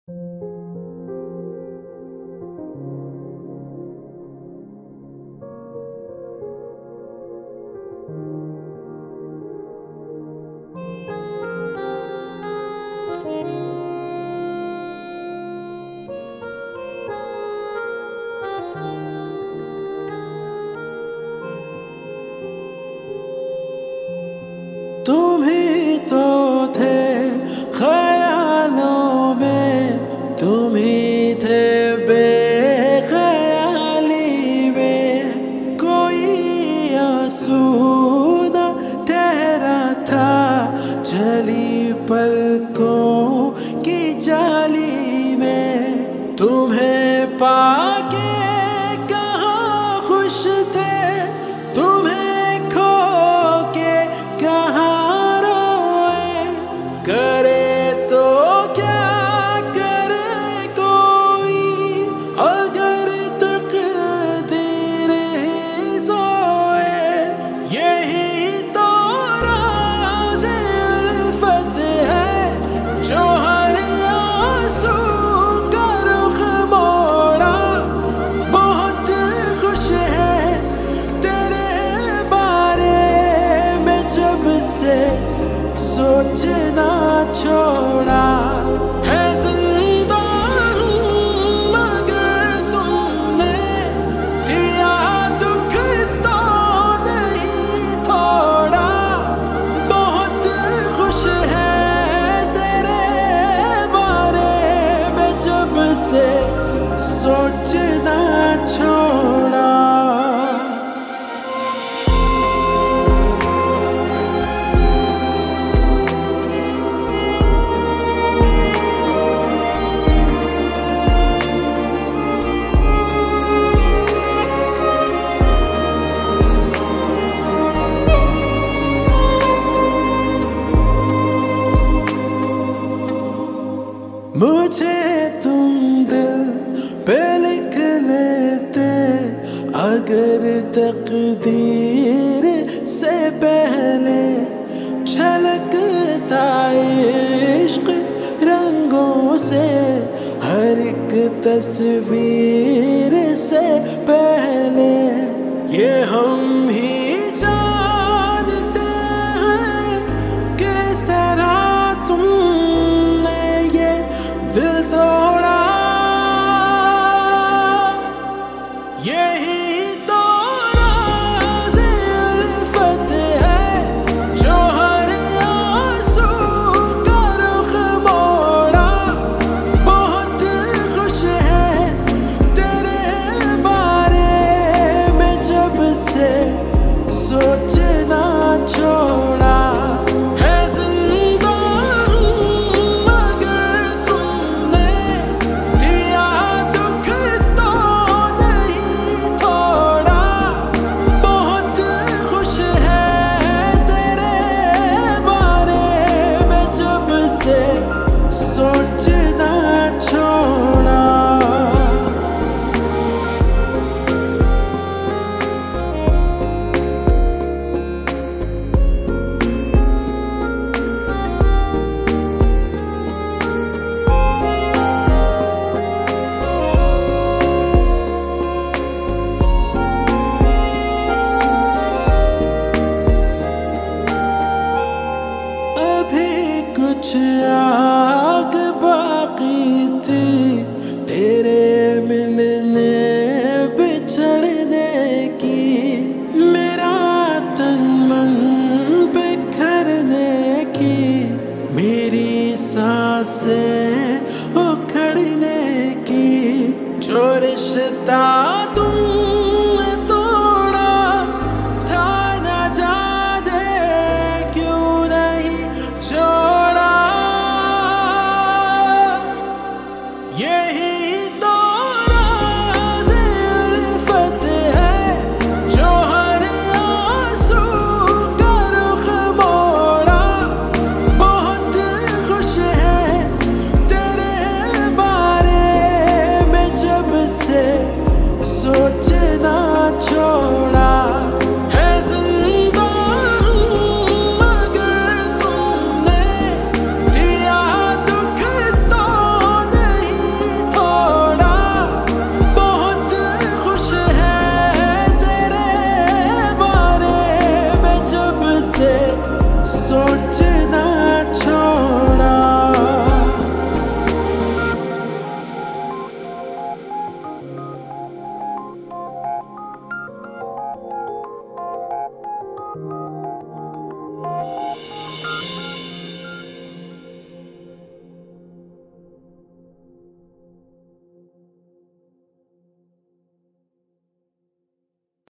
तुम ही तो थे ख्यालों में, तुम ही थे बेख्याली में। कोई आसूदा ठहरा था जली पलकों की जाली में। तुम्हें पाके कहाँ खुश थे, तुम्हें खो के कहाँ रोए। करे तो क्या करे कोई, अगर तकदीर ही सोए। यही तो राज़ उल्फत है जो हर आंसू का रुख मोड़ा। बहुत खुश है तेरे बारे में जब से सोचना छोड़ा। है जिंदा मगर तुमने दिया दुख तो नहीं थोड़ा। बहुत खुश है तेरे बारे में जब से सोचना छोड़ा। मुझे तुम दिल पे लिख लेते अगर तकदीर से पहले। झलकता इश्क रंगों से हर एक तस्वीर से पहले। ये हम ही जानते हैं किस तरह तुमने ये दिल तोड़ा। यही तो राज़ उल्फत है जो हर आंसू का रुख मोड़ा। बहुत खुश है तेरे बारे में जब से सोचना छोड़ा। है जिंदा मगर तुमने दिया दुख तो नहीं थोड़ा। बहुत खुश है तेरे बारे में जब से सोचना छोड़ा। अभी कुछ आग बाकी थी तेरे मिलने बिछड़ने की। मेरा तन मन बिखरने की, मेरी सांसें उखड़ने की। जो रिश्ता